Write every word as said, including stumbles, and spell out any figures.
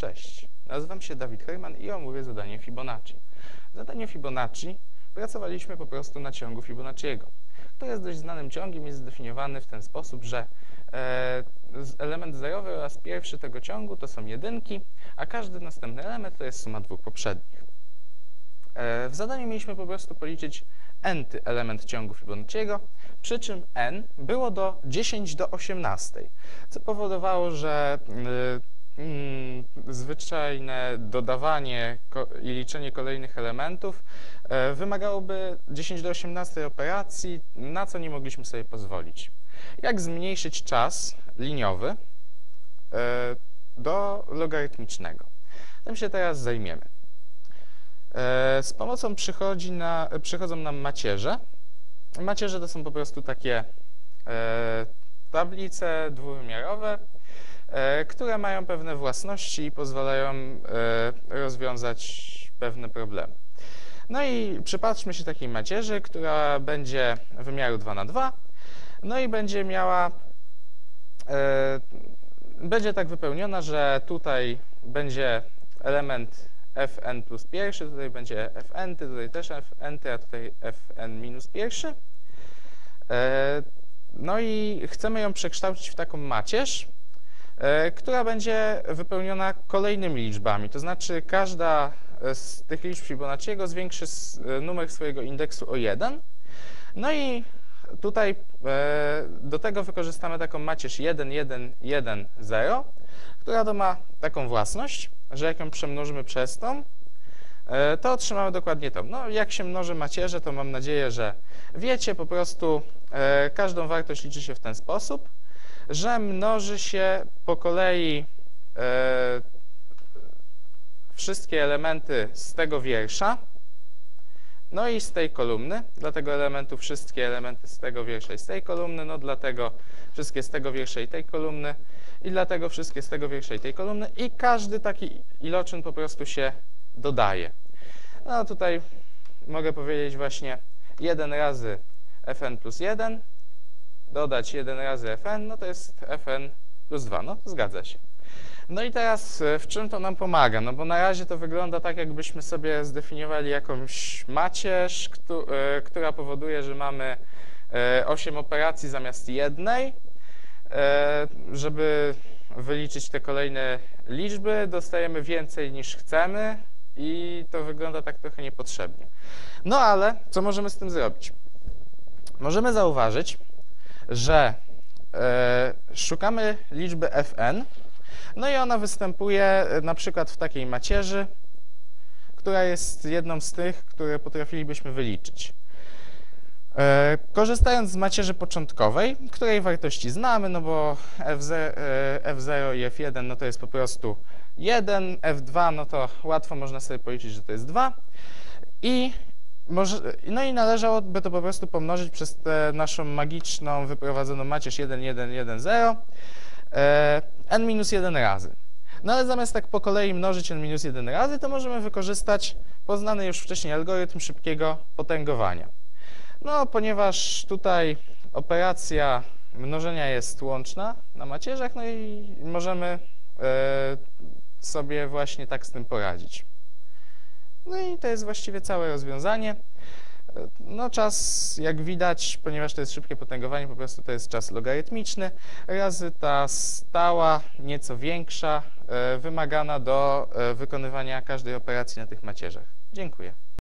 Cześć, nazywam się Dawid Herman i omówię zadanie Fibonacci. W zadaniu Fibonacci pracowaliśmy po prostu na ciągu Fibonacciego. To jest dość znanym ciągiem, jest zdefiniowany w ten sposób, że e, element zerowy oraz pierwszy tego ciągu to są jedynki, a każdy następny element to jest suma dwóch poprzednich. E, w zadaniu mieliśmy po prostu policzyć n-ty element ciągu Fibonacciego, przy czym n było do dziesięć do osiemnastej, co powodowało, że y, Mm, zwyczajne dodawanie i liczenie kolejnych elementów e, wymagałoby dziesięć do osiemnastej operacji, na co nie mogliśmy sobie pozwolić. Jak zmniejszyć czas liniowy e, do logarytmicznego? Tym się teraz zajmiemy. E, z pomocą przychodzi na, przychodzą nam macierze. Macierze to są po prostu takie e, tablice dwuwymiarowe, które mają pewne własności i pozwalają rozwiązać pewne problemy. No i przypatrzmy się takiej macierzy, która będzie wymiaru dwa na dwa, no i będzie miała, będzie tak wypełniona, że tutaj będzie element fn plus pierwszy, tutaj będzie fn, tutaj też fn, a tutaj fn minus pierwszy. No i chcemy ją przekształcić w taką macierz, która będzie wypełniona kolejnymi liczbami, to znaczy każda z tych liczb Fibonacciego zwiększy numer swojego indeksu o jeden. No i tutaj do tego wykorzystamy taką macierz jeden, jeden, jeden, zero, która to ma taką własność, że jak ją przemnożymy przez tą, to otrzymamy dokładnie to. No, jak się mnoży macierze, to mam nadzieję, że wiecie, po prostu każdą wartość liczy się w ten sposób, że mnoży się po kolei e, wszystkie elementy z tego wiersza, no i z tej kolumny, dla tego elementu wszystkie elementy z tego wiersza i z tej kolumny, no dlatego wszystkie z tego wiersza i tej kolumny i dlatego wszystkie z tego wiersza i tej kolumny i każdy taki iloczyn po prostu się dodaje. No tutaj mogę powiedzieć właśnie jeden razy fn plus jeden, dodać jeden razy fn, no to jest fn plus dwa, no zgadza się. No i teraz w czym to nam pomaga? No bo na razie to wygląda tak, jakbyśmy sobie zdefiniowali jakąś macierz, która powoduje, że mamy osiem operacji zamiast jednej. Żeby wyliczyć te kolejne liczby, dostajemy więcej niż chcemy i to wygląda tak trochę niepotrzebnie. No ale co możemy z tym zrobić? Możemy zauważyć, że e, szukamy liczby fn, no i ona występuje na przykład w takiej macierzy, która jest jedną z tych, które potrafilibyśmy wyliczyć. E, korzystając z macierzy początkowej, której wartości znamy, no bo f zero i f jeden no to jest po prostu jeden, f dwa no to łatwo można sobie policzyć, że to jest dwa i Może, no i należałoby to po prostu pomnożyć przez tę naszą magiczną, wyprowadzoną macierz jeden, jeden, jeden, zero e, n minus jeden razy. No ale zamiast tak po kolei mnożyć n minus jeden razy, to możemy wykorzystać poznany już wcześniej algorytm szybkiego potęgowania. No, ponieważ tutaj operacja mnożenia jest łączna na macierzach, no i możemy e, sobie właśnie tak z tym poradzić. No i to jest właściwie całe rozwiązanie. No czas, jak widać, ponieważ to jest szybkie potęgowanie, po prostu to jest czas logarytmiczny, razy ta stała, nieco większa, wymagana do wykonywania każdej operacji na tych macierzach. Dziękuję.